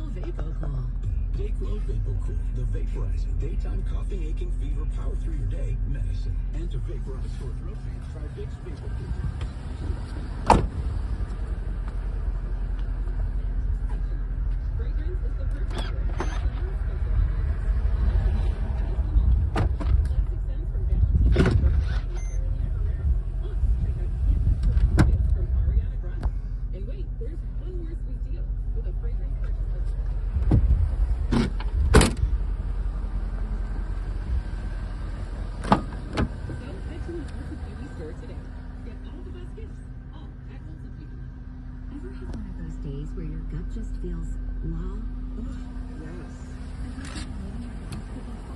VapoCool. DayQuil VapoCool, the vaporizing, daytime coughing, aching, fever, power through your day medicine. And to vaporize sore throat pain, try Vicks VapoCool. Fragrance is the perfect gift. And wait, there's one more sweet deal with a fragrance purchase. So head to an Ulta Beauty store today. Get all the best gifts, all at Ulta Beauty. Ever had one of those days where your gut just feels blah? Yes. And you've been waiting for the